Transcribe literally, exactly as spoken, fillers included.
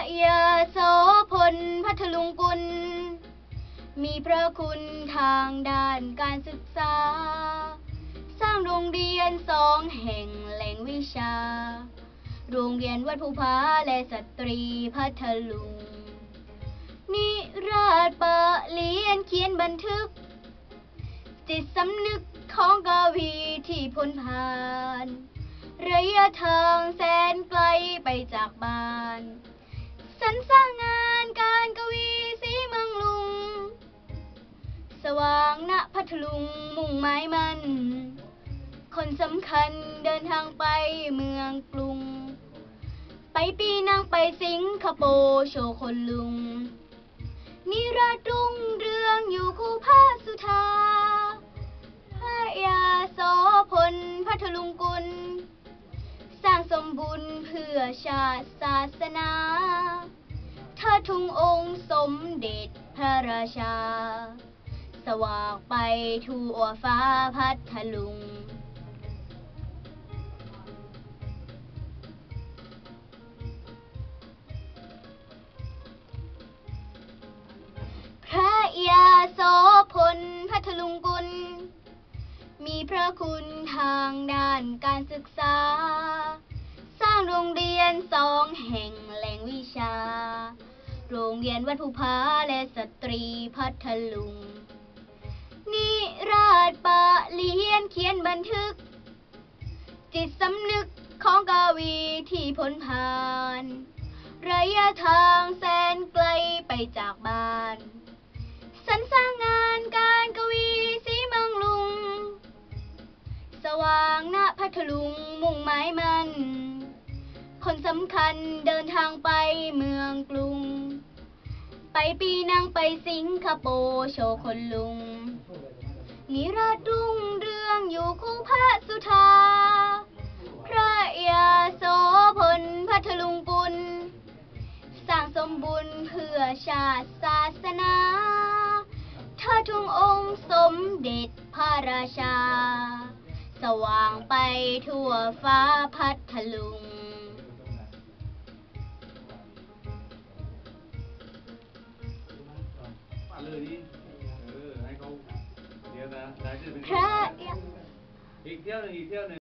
ยาโสพลพัทลุงกุลมีพระคุณทางด้านการศึกษาสร้างโรงเรียนสองแห่งแหล่งวิชาโรงเรียนวัดภูผาและสตรีพัทลุงนิราศปะเลียนเขียนบันทึกจิตสำนึกของกวีที่พ้นผ่านระยะทางแสนไกลไปจากบ้านสรรสร้างงานการกวีสีเมืองลุงสว่างณพัทลุงมุ่งหมายมันคนสำคัญเดินทางไปเมืองกรุงไปปีนังไปสิงคโปร์โชว์คนลุงนิราศรุ่งเรืองอยู่คู่พระสุธาพระยาโสพลพัทลุงกุลสร้างสมบุญเพื่อชาติศาสนาเทิดทูนองค์สมเด็จพระราชาสว่างไปทั่วฟ้าพัทลุงพระยาโสพลพัทลุงกุลมีพระคุณทางด้านการศึกษาสร้างโรงเรียนสองแห่งแหล่งวิชาโรงเรียนวัดภูผาและสตรีพัทลุงนิราศปะเลียนเขียนบันทึกจิตสำนึกของกวีที่พ้นผ่านระยะทางแสนไกลไปจากบ้านสรรสร้างงานการกวีสีเมืองลุงสว่างณพัทลุงมุ่งหมายมันคนสำคัญเดินทางไปเมืองกรุงไปปีนังไปสิงคโปร์โชว์คนลุงนิราศรุ่งเรืองอยู่คู่พระสุธาพระยาโสพลพัทลุงกุลสร้างสมบุญเพื่อชาติศาสนาเทิดทูนองค์สมเด็จพระราชาสว่างไปทั่วฟ้าพัทลุงพระอีกเที่ยวหนึ่งอีกเที่ยวหนึ่ง